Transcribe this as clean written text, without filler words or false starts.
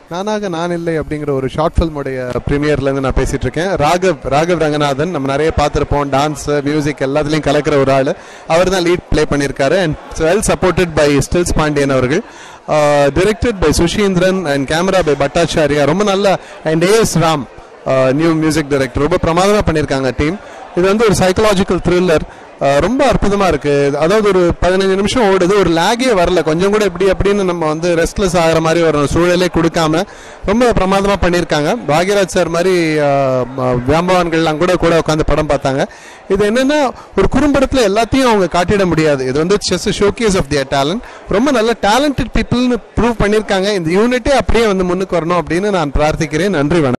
நானாக நான் இல்லை அப்படிங்கிற ஒரு ஷார்ட் ஃபில்முடைய ப்ரீமியர்லேருந்து நான் பேசிகிட்டு இருக்கேன். ராகவ் ரங்கநாதன் நம்ம நிறைய பார்த்துருப்போம். டான்ஸ், மியூசிக் எல்லாத்துலேயும் கலக்கிற ஒரு ஆள். அவர் தான் லீட் ப்ளே பண்ணியிருக்காரு. And well supported by stills Pandian அவர்கள். Directed by Suseenthiran and camera by Bhattacharya. ரொம்ப நல்ல and A.S.Ram new music director. ரொம்ப பிரமாதமாக பண்ணியிருக்காங்க டீம். இது வந்து ஒரு சைக்கலாஜிக்கல் த்ரில்லர். ரொம்ப அற்புதமாக இருக்குது. அதாவது ஒரு 15 நிமிஷம் ஓடுது, ஒரு லேகே வரல, கொஞ்சம் கூட இப்படி அப்படின்னு நம்ம வந்து ரெஸ்ட்லெஸ் ஆகிற மாதிரி ஒரு சூழலே கொடுக்காம ரொம்ப பிரமாதமாக பண்ணியிருக்காங்க. பாக்யராஜ் சார் மாதிரி வியாம்பவான்கள்லாம் கூட உட்காந்து படம் பார்த்தாங்க. இது என்னென்னா ஒரு குறும்படத்தில் எல்லாத்தையும் அவங்க காட்டிட முடியாது. இது வந்து just showcase of their talent. ரொம்ப நல்ல டேலண்டட் பீப்புள்னு ப்ரூவ் பண்ணியிருக்காங்க. இந்த யூனிட்டே அப்படியே வந்து முன்னுக்கு வரணும் அப்படின்னு நான் பிரார்த்திக்கிறேன். நன்றி, வணக்கம்.